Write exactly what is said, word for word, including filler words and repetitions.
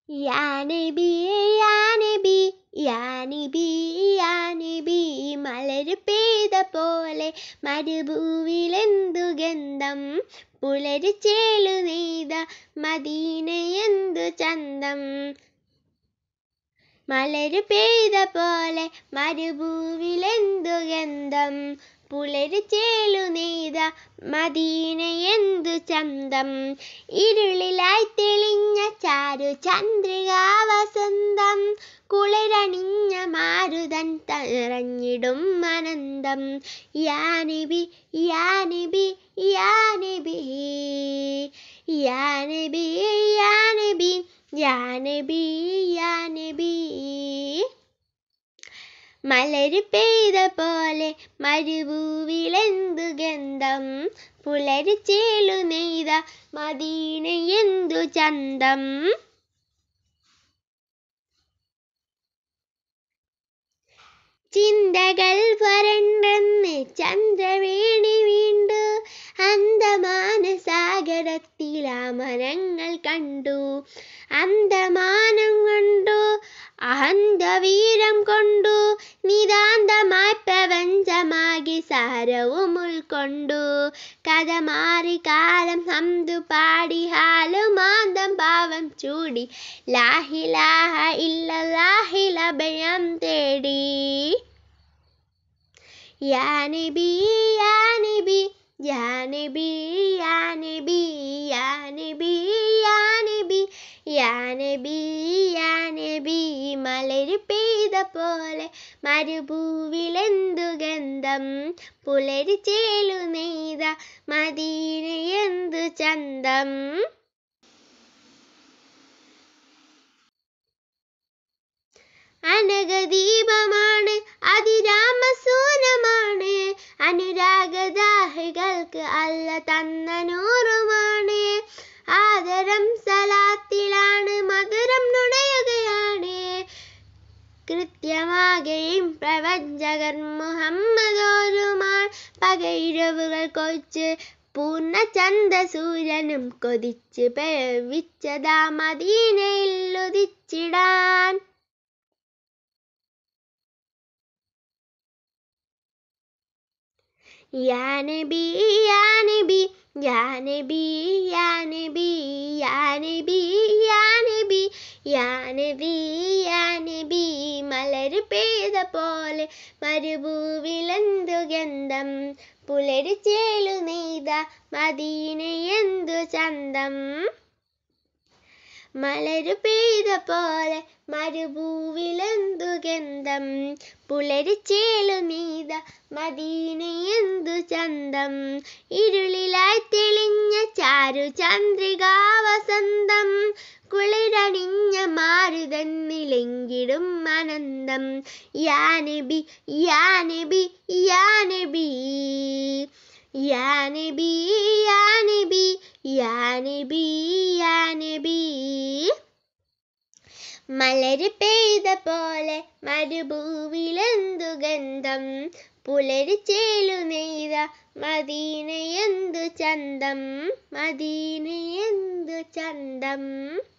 യാ നബി യാ നബി യാ നബി യാ നബി മലര് പെയ്ത പോലെ മരുഭൂവിലെന്തു ഗന്ധം പുലരി ചേലു നെയ്ത മദീനയെന്തു ചന്തം മലര് പെയ്ത പോലെ മരുഭൂവിലെന്തു ഗന്ധം പുലരി ചേലു നെയ്ത മദീനയെന്തു ചന്തം ഇരുളിലായി തെളിഞ്ഞ ചാരു ചന്ദ്രികാ വസന്തം കുളിരണിഞ്ഞ മാരുതൻ നിറഞ്ഞിടും അനന്തം യാ നബി യാ നബി യാ നബി യാ നബി യാ നബി യാ നബി യാ നബി മലര് പെയ്ത പോലെ മരുഭൂവിലെന്തു ഗന്ധം പുലരി ചേലു നെയ്ത മദീനയെന്തു ചന്തം ചിന്തകൾ വരണ്ടെന്ന് ചന്ദ്രവേണി വീണ്ടു അന്തമാനസാഗരത്തിലാമരങ്ങൾ കണ്ടു അന്തമാനം കൊണ്ടു അഹന്തവീരം കൊണ്ടു നിതാന്തമായി പ്രപഞ്ചമാകി സാരവും ഉൾക്കൊണ്ടു കഥ മാറി കാലം ഹംദു പാടി ഹാലുമാന്തം പാവം ചൂടി ലാഹിലാഹ ഇല്ലല്ലാഹിൽ അഭയം തേടി യാ നബി യാ നബി യാ നബി യാ നബി യാ നബി യാ നബി യാ നബി യാ നബി മലര് പെയ്ത പോലെ മരുഭൂവിലെന്തു ഗന്ധം പുലരി ചേലു നെയ്ത മദീനയെന്തു ചന്തം അനഘദീപമാണ് അതിരാമസൂനമാണ് അനുരാഗദാഹികൾക്ക് അല്ല തന്ന നൂറുമാണ് ആദരം സലാത്തിലാണ് മധുരം നുണയുകയാണ് കൃത്യമാകെയും പ്രവഞ്ചകർ മുഹമ്മദോരുമാൻ പകയിരവുകൾ കൊച്ച് പൂർണ്ണചന്ദ്ര സൂര്യനും കൊതിച്ച് പ്രവിച്ചതാ മദീനയിൽ ഉദിച്ചിടാൻ യാ നബി യാ നബി യാ നബി യാ നബി യാ നബി യാ നബി യാ നബി യാ നബി മലര് പെയ്ത പോലെ മരുഭൂവിലെന്തു ഗന്ധം പുലരി ചേലു നെയ്ത മദീനയെന്തു ചന്തം മലര് പെയ്ത പോലെ മരുഭൂവിലെന്തു ഗന്ധം പുലരി ചേലു നെയ്ത മദീനയെന്തു ചന്തം ഇരുളിലായി തെളിഞ്ഞ ചാരു ചന്ദ്രികാ വസന്തം കുളിരണിഞ്ഞ മാരുതൻ നിലങ്കിടും അനന്തം യാ നബി യാ നബി യാ നബി യാ നബി യാ നബി യാ നബി യാ നബി മലര് പെയ്ത പോലെ മരുഭൂവിലെന്തു ഗന്ധം പുലരി ചേലു നെയ്ത മദീനയെന്തു ചന്തം മദീനയെന്തു ചന്തം